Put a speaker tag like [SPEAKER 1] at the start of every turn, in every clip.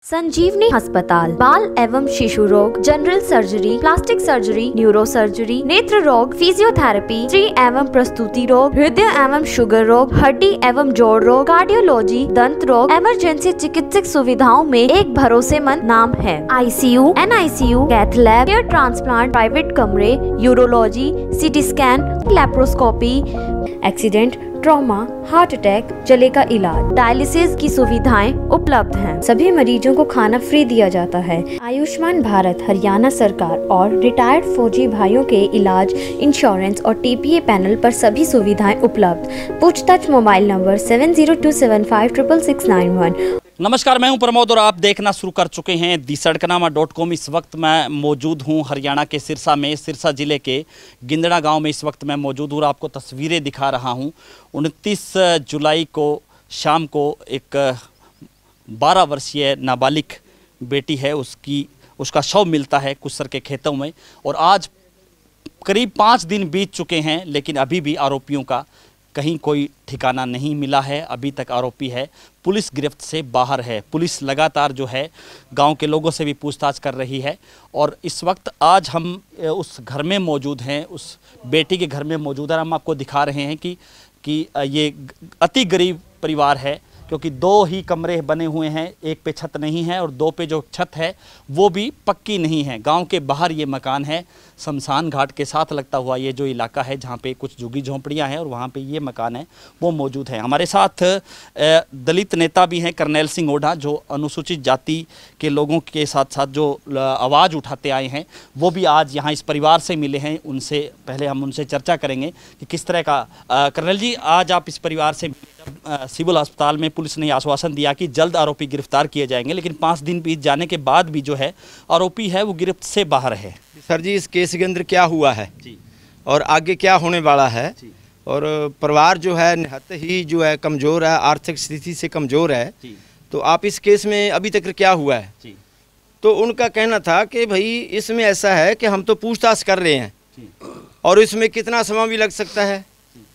[SPEAKER 1] संजीवनी अस्पताल बाल एवं शिशु रोग, general surgery, plastic surgery, neuro surgery, नेत्र रोग, फिजियोथेरेपी, स्त्री एवं प्रसूति रोग, हृदय एवं शुगर रोग, हड्डी एवं जोड़ रोग, कार्डियोलॉजी, दंत रोग, इमरजेंसी चिकित्सक सुविधाओं में एक भरोसेमंद नाम है। ICU, NICU, cath lab, hair transplant, private कमरे, urology, CT scan, laparoscopy, accident, trauma, heart attack, जले का इलाज, डायलिसिस की सुविधाएं उपलब्ध हैं। सभी मरीजों को खाना फ्री दिया जाता है। आयुष्मान भारत हरियाणा सरकार और रिटायर्ड फौजी भाइयों के इलाज, इंश्योरेंस और TPA पैनल पर सभी सुविधाएं उपलब्ध। पूछताछ मोबाइल नंबर 7027566691।
[SPEAKER 2] नमस्कार, मैं हूं प्रमोद और आप देखना शुरू कर चुके हैं thesadkanaama.com। इस वक्त मैं मौजूद हूं हरियाणा के सिरसा में, सिरसा ज़िले के गिंदड़ा गांव में इस वक्त मैं मौजूद हूं और आपको तस्वीरें दिखा रहा हूं। 29 जुलाई को शाम को एक 12 वर्षीय नाबालिग बेटी है, उसका शव मिलता है कुसर के खेतों में। और आज करीब 5 दिन बीत चुके हैं, लेकिन अभी भी आरोपियों का कहीं कोई ठिकाना नहीं मिला है। अभी तक आरोपी है, पुलिस गिरफ्त से बाहर है। पुलिस लगातार जो है गांव के लोगों से भी पूछताछ कर रही है। और इस वक्त आज हम उस घर में मौजूद हैं, उस बेटी के घर में मौजूद है। हम आपको दिखा रहे हैं कि ये अति गरीब परिवार है, क्योंकि 2 ही कमरे बने हुए हैं, एक पे छत नहीं है और 2 पे जो छत है वो भी पक्की नहीं है। गांव के बाहर ये मकान है, शमशान घाट के साथ लगता हुआ ये जो इलाका है जहाँ पे कुछ झुग्गी झोंपड़ियाँ हैं और वहाँ पे ये मकान है वो मौजूद है। हमारे साथ दलित नेता भी हैं करनैल सिंह ओढ़ा, जो अनुसूचित जाति के लोगों के साथ साथ जो आवाज़ उठाते आए हैं, वो भी आज यहाँ इस परिवार से मिले हैं। उनसे पहले हम उनसे चर्चा करेंगे कि किस तरह का। कर्नैल जी, आज आप इस परिवार से सिविल अस्पताल में पुलिस ने आश्वासन दिया कि जल्द आरोपी गिरफ्तार किए जाएंगे, लेकिन 5 दिन बीत जाने के बाद भी जो है आरोपी है वो गिरफ्त से बाहर है।
[SPEAKER 3] सर जी, इस केस के अंदर क्या हुआ है जी, और आगे क्या होने वाला है जी। और परिवार जो है निहत्त ही जो है कमज़ोर है, आर्थिक स्थिति से कमज़ोर है जी। तो आप इस केस में अभी तक क्या हुआ है जी? तो उनका कहना था कि भाई इसमें ऐसा है कि हम तो पूछताछ कर रहे हैं जी, और इसमें कितना समय भी लग सकता है,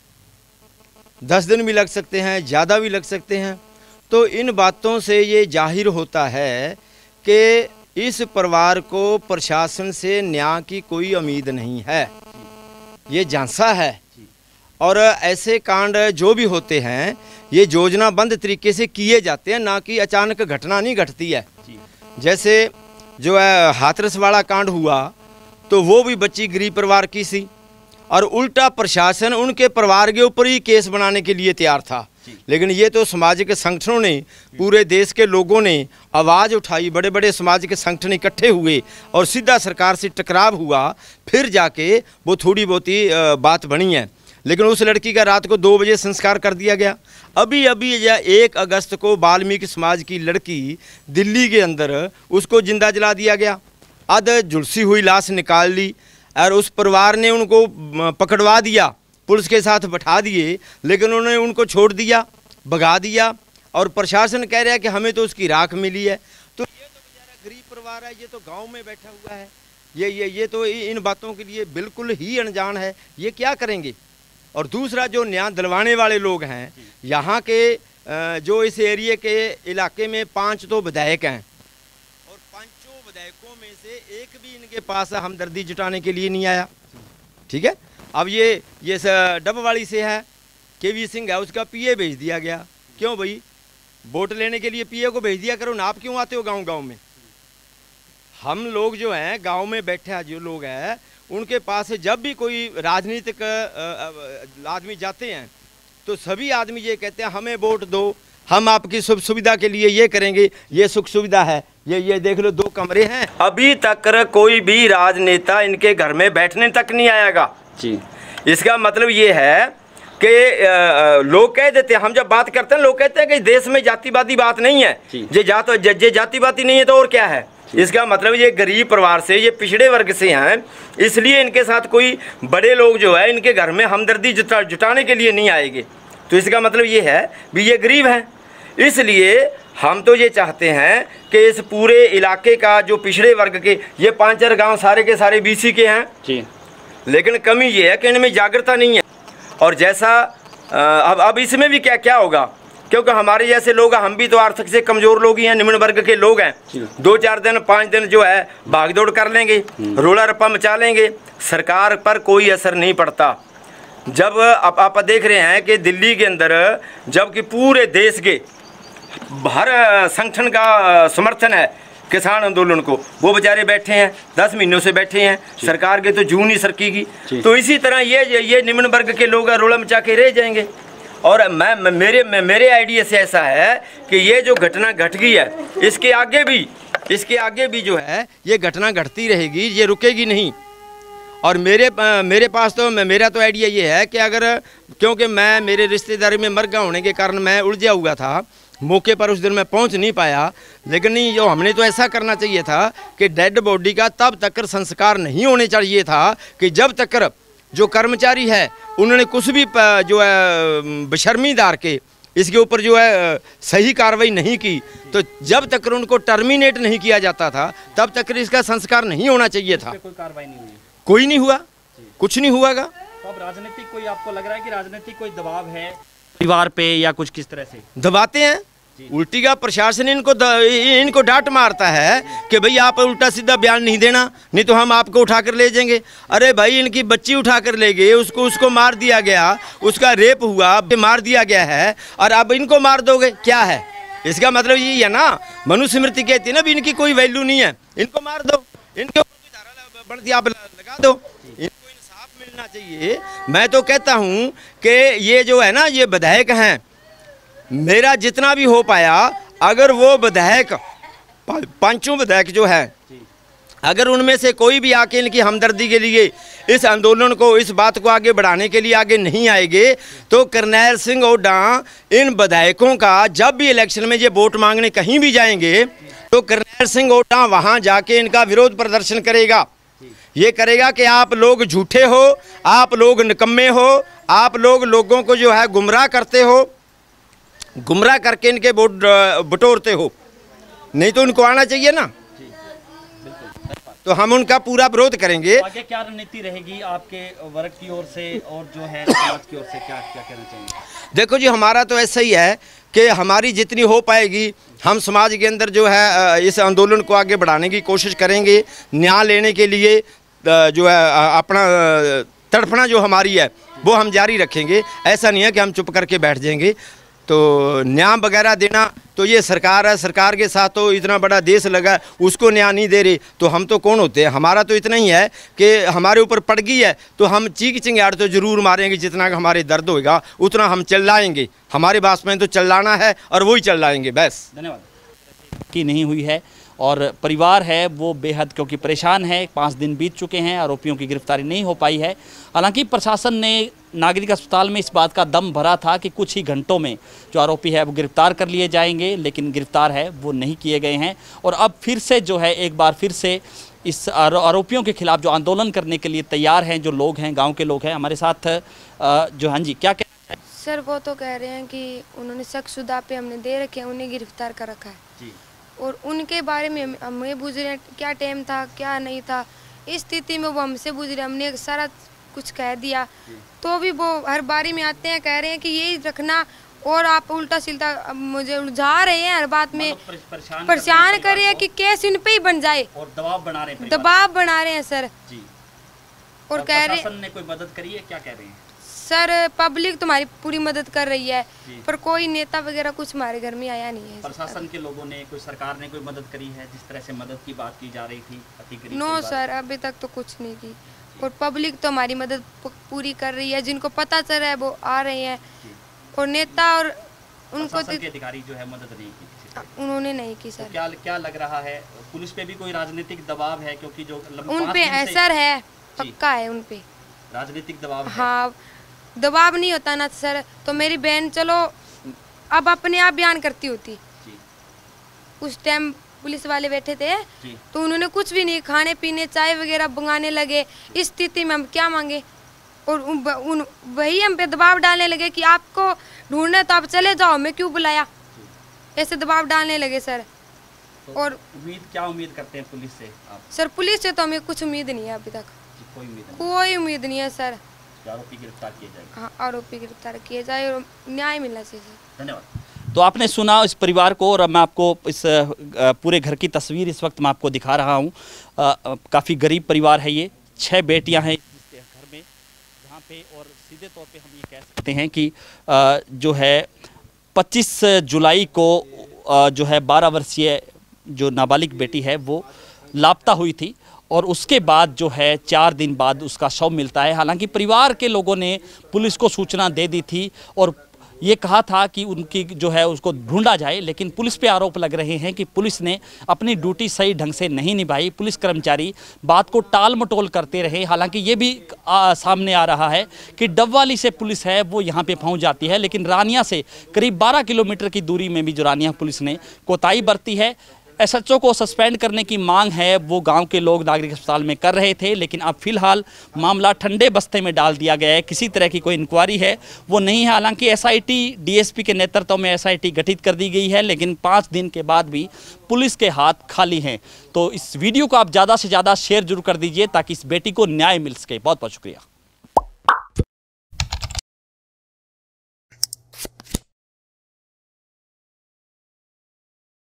[SPEAKER 3] 10 दिन भी लग सकते हैं, ज़्यादा भी लग सकते हैं। तो इन बातों से ये जाहिर होता है कि इस परिवार को प्रशासन से न्याय की कोई उम्मीद नहीं है, ये झांसा है। और ऐसे कांड जो भी होते हैं ये योजनाबद्ध तरीके से किए जाते हैं, ना कि अचानक घटना नहीं घटती है। जैसे जो है हाथरस वाला कांड हुआ तो वो भी बच्ची गरीब परिवार की सी, और उल्टा प्रशासन उनके परिवार के ऊपर ही केस बनाने के लिए तैयार था। लेकिन ये तो सामाजिक संगठनों ने, पूरे देश के लोगों ने आवाज़ उठाई, बड़े बड़े सामाजिक संगठन इकट्ठे हुए और सीधा सरकार से टकराव हुआ, फिर जाके वो थोड़ी बहुत ही बात बनी है। लेकिन उस लड़की का रात को 2 बजे संस्कार कर दिया गया। अभी 1 अगस्त को वाल्मीकि समाज की लड़की दिल्ली के अंदर उसको जिंदा जला दिया गया, आध झुलसी हुई लाश निकाल ली और उस परिवार ने उनको पकड़वा दिया, पुलिस के साथ बैठा दिए, लेकिन उन्होंने उनको छोड़ दिया, भगा दिया। और प्रशासन कह रहा है कि हमें तो उसकी राख मिली है। तो ये तो बेचारा गरीब परिवार है, ये तो गांव में बैठा हुआ है, ये तो इन बातों के लिए बिल्कुल ही अनजान है, ये क्या करेंगे। और दूसरा, जो न्याय दिलवाने वाले लोग हैं यहाँ के, जो इस एरिए के इलाके में 5 तो विधायक हैं, और 5 विधायकों में से एक भी इनके पास हमदर्दी जुटाने के लिए नहीं आया। ठीक है, अब ये डबवाड़ी से है, KV सिंह है, उसका PA भेज दिया गया। क्यों भाई, वोट लेने के लिए PA को भेज दिया करो ना, आप क्यों आते हो गांव में। हम लोग जो हैं गांव में बैठे जो लोग हैं, उनके पास जब भी कोई राजनीतिक आदमी जाते हैं तो सभी आदमी ये कहते हैं हमें वोट दो, हम आपकी सुख सुविधा के लिए ये करेंगे, ये सुख सुविधा है, ये देख लो 2 कमरे हैं। अभी तक कोई भी राजनेता इनके घर में बैठने तक नहीं आएगा जी। इसका मतलब ये है कि लोग कह देते हैं, हम जब बात करते हैं लोग कहते हैं कि देश में जातिवादी बात नहीं है, ये जातिवादी नहीं है तो और क्या है। इसका मतलब ये गरीब परिवार से, ये पिछड़े वर्ग से हैं, इसलिए इनके साथ कोई बड़े लोग जो है इनके घर में हमदर्दी जुटाने के लिए नहीं आएंगे। तो इसका मतलब ये है भी ये गरीब हैं। इसलिए हम तो ये चाहते हैं कि इस पूरे इलाके का जो पिछड़े वर्ग के, ये 5-4 गाँव सारे के सारे BC के हैं जी, लेकिन कमी ये है कि इनमें जागरूकता नहीं है। और जैसा अब इसमें भी क्या होगा क्योंकि हमारे जैसे लोग हैं, हम भी तो आर्थिक से कमज़ोर लोग ही हैं, निम्न वर्ग के लोग हैं। 2-4 दिन 5 दिन जो है भागदौड़ कर लेंगे, रोला रप्पा मचा लेंगे, सरकार पर कोई असर नहीं पड़ता। जब आप देख रहे हैं कि दिल्ली के अंदर जबकि पूरे देश के हर संगठन का समर्थन है किसान आंदोलन को, वो बेचारे बैठे हैं 10 महीनों से बैठे हैं, सरकार के तो जून ही सरकेगी। तो इसी तरह ये निम्न वर्ग के लोग रोला मचा के रह जाएंगे। और मेरे आइडिया से ऐसा है कि ये जो घटना घट गई है, इसके आगे भी जो है ये घटना घटती रहेगी, ये रुकेगी नहीं। और मेरे पास तो मेरा तो आइडिया ये है कि अगर, क्योंकि मैं मेरे रिश्तेदारी में मरगा होने के कारण मैं उलझा हुआ था, मौके पर उस दिन मैं पहुंच नहीं पाया, लेकिन जो हमने तो ऐसा करना चाहिए था कि डेड बॉडी का तब तक संस्कार नहीं होने चाहिए था कि जब तक जो कर्मचारी है उन्होंने कुछ भी जो है बेशर्मीदार के इसके ऊपर जो है सही कार्रवाई नहीं की, तो जब तक उनको टर्मिनेट नहीं किया जाता था तब तक इसका संस्कार नहीं होना चाहिए था।
[SPEAKER 2] कोई कार्रवाई नहीं हुई,
[SPEAKER 3] कोई नहीं हुआ, कुछ नहीं हुआगा।
[SPEAKER 2] तो अब राजनीतिक कोई आपको लग रहा है कि राजनीतिक कोई दबाव है परिवार पे या कुछ किस तरह से
[SPEAKER 3] दबाते हैं? उल्टी का प्रशासन इनको डांट मारता है कि भाई आप उल्टा सीधा बयान नहीं देना, नहीं तो हम आपको उठा कर ले जाएंगे। अरे भाई, इनकी बच्ची उठा कर ले गए, उसको मार दिया गया, उसका रेप हुआ, मार दिया गया है, और अब इनको मार दोगे, क्या है इसका मतलब? यही है ना, मनुस्मृति कहती है ना भी इनकी कोई वैल्यू नहीं है, इनको मार दो, इनके ऊपर धारा बढ़ती आप लगा दो, इनको इंसाफ मिलना चाहिए। मैं तो कहता हूँ कि ये जो है ना, ये विधायक हैं, मेरा जितना भी हो पाया, अगर वो विधायक 5 विधायक जो है, अगर उनमें से कोई भी आके इनकी हमदर्दी के लिए इस आंदोलन को, इस बात को आगे बढ़ाने के लिए आगे नहीं आएंगे, तो करनैल सिंह ओडा इन विधायकों का जब भी इलेक्शन में ये वोट मांगने कहीं भी जाएंगे, तो करनैल सिंह ओडा वहाँ जाके इनका विरोध प्रदर्शन करेगा। ये करेगा कि आप लोग झूठे हो, आप लोग निकम्मे हो, आप लोग लोगों को जो है गुमराह करते हो, गुमराह करके इनके वोट बटोरते हो, नहीं तो उनको आना चाहिए ना। तो हम उनका पूरा विरोध करेंगे।
[SPEAKER 2] तो आगे क्या रणनीति रहेगी आपके वर्ग की ओर से और जो है समाज की ओर से, क्या क्या कहना चाहिए?
[SPEAKER 3] देखो जी, हमारा तो ऐसा ही है कि हमारी जितनी हो पाएगी हम समाज के अंदर जो है इस आंदोलन को आगे बढ़ाने की कोशिश करेंगे। न्याय लेने के लिए जो है अपना तड़फना जो हमारी है वो हम जारी रखेंगे। ऐसा नहीं है कि हम चुप करके बैठ जाएंगे। तो न्याय वगैरह देना तो ये सरकार है, सरकार के साथ तो इतना बड़ा देश लगा, उसको न्याय नहीं दे रही तो हम तो कौन होते हैं? हमारा तो इतना ही है कि हमारे ऊपर पड़ गई है तो हम चीख चिंगाड़ तो ज़रूर मारेंगे, जितना हमारे दर्द होगा उतना हम चिल्लाएंगे। हमारे पास में तो चिल्लाना है और वही चिल्लाएंगे बस।
[SPEAKER 2] धन्यवाद। की नहीं हुई है और परिवार है वो बेहद क्योंकि परेशान है। 5 दिन बीत चुके हैं, आरोपियों की गिरफ्तारी नहीं हो पाई है। हालांकि प्रशासन ने नागरिक अस्पताल में इस बात का दम भरा था कि कुछ ही घंटों में जो आरोपी है वो गिरफ्तार कर लिए जाएंगे, लेकिन गिरफ्तार है वो नहीं किए गए हैं। और अब फिर से जो है एक बार फिर से इस आरोपियों के खिलाफ जो आंदोलन करने के लिए तैयार हैं जो लोग हैं, गाँव के लोग हैं हमारे साथ जो, हाँ जी, क्या कहना है?
[SPEAKER 4] सर वो तो कह रहे हैं कि उन्होंने शख्सुदा पे हमने दे रखे हैं, उन्हें गिरफ्तार कर रखा है
[SPEAKER 2] जी।
[SPEAKER 4] और उनके बारे में हमें पूछ रहे हैं क्या टाइम था क्या नहीं था, इस स्थिति में वो हमसे पूछ रहे हैं। हमने सारा कुछ कह दिया तो भी वो हर बारी में आते हैं, कह रहे हैं कि यही रखना और आप उल्टा सीधा मुझे उलझा रहे हैं, हर बात में परेशान कर रहे हैं कि केस इन पे ही बन जाए और दबाव बना रहे हैं सर
[SPEAKER 2] जी।
[SPEAKER 4] और कह रहे
[SPEAKER 2] हैं ने कोई मदद करी है, क्या कह रहे हैं?
[SPEAKER 4] सर पब्लिक तुम्हारी पूरी मदद कर रही है पर कोई नेता वगैरह कुछ हमारे घर में आया नहीं है।
[SPEAKER 2] प्रशासन के लोगों ने, कोई सरकार ने कोई मदद करी है? जिस तरह से मदद की बात की जा रही थी
[SPEAKER 4] नो सर, अभी तक तो कुछ नहीं की। और पब्लिक तो हमारी मदद पूरी कर रही है, जिनको पता चल रहा है वो आ रहे हैं। और नेता और उनको
[SPEAKER 2] अधिकारी जो है मदद नहीं की,
[SPEAKER 4] उन्होंने नहीं की सर।
[SPEAKER 2] तो क्या लग रहा है पुलिस पे भी कोई राजनीतिक दबाव है? क्योंकि जो
[SPEAKER 4] उन पे असर है, पक्का है उन पे
[SPEAKER 2] राजनीतिक दबाव।
[SPEAKER 4] हाँ, दबाव नहीं होता ना सर तो मेरी बहन चलो अब अपने आप बयान करती होती। उस टाइम पुलिस वाले बैठे थे तो उन्होंने कुछ भी नहीं, खाने पीने चाय वगैरह मंगाने लगे। इस स्थिति में हम क्या मांगे? और वही हम पे दबाव डालने लगे कि आपको ढूंढना तो आप चले जाओ, मैं क्यों बुलाया, ऐसे दबाव डालने लगे सर।
[SPEAKER 2] तो
[SPEAKER 4] और
[SPEAKER 2] क्या उम्मीद करते हैं पुलिस से आप?
[SPEAKER 4] सर पुलिस से तो हमें कुछ उम्मीद नहीं है अभी तक, कोई उम्मीद नहीं है सर।
[SPEAKER 2] आरोपी गिरफ्तार किए जाए।
[SPEAKER 4] हाँ, आरोपी गिरफ्तार किए जाए और न्याय मिलना चाहिए।
[SPEAKER 2] धन्यवाद। तो आपने सुना इस परिवार को, और मैं आपको इस पूरे घर की तस्वीर इस वक्त मैं आपको दिखा रहा हूँ। काफ़ी गरीब परिवार है ये, 6 बेटियां हैं इस घर में, जहाँ पे और सीधे तौर पे हम ये कह सकते हैं कि जो है 25 जुलाई को जो है 12 वर्षीय जो नाबालिग बेटी है वो लापता हुई थी, और उसके बाद जो है 4 दिन बाद उसका शव मिलता है। हालांकि परिवार के लोगों ने पुलिस को सूचना दे दी थी और ये कहा था कि उनकी जो है उसको ढूंढा जाए, लेकिन पुलिस पे आरोप लग रहे हैं कि पुलिस ने अपनी ड्यूटी सही ढंग से नहीं निभाई। पुलिस कर्मचारी बात को टाल मटोल करते रहे। हालांकि ये भी सामने आ रहा है कि डबवाली से पुलिस है वो यहाँ पे पहुँच जाती है, लेकिन रानिया से करीब 12 किलोमीटर की दूरी में भी जो रानिया पुलिस ने कोताही बरती है। एसएचओ को सस्पेंड करने की मांग है वो गांव के लोग नागरिक अस्पताल में कर रहे थे, लेकिन अब फिलहाल मामला ठंडे बस्ते में डाल दिया गया है। किसी तरह की कोई इंक्वायरी है वो नहीं है। हालांकि एसआईटी डीएसपी के नेतृत्व में एसआईटी गठित कर दी गई है, लेकिन 5 दिन के बाद भी पुलिस के हाथ खाली हैं। तो इस वीडियो को आप ज़्यादा से ज़्यादा शेयर जरूर कर दीजिए ताकि इस बेटी को न्याय मिल सके। बहुत बहुत शुक्रिया।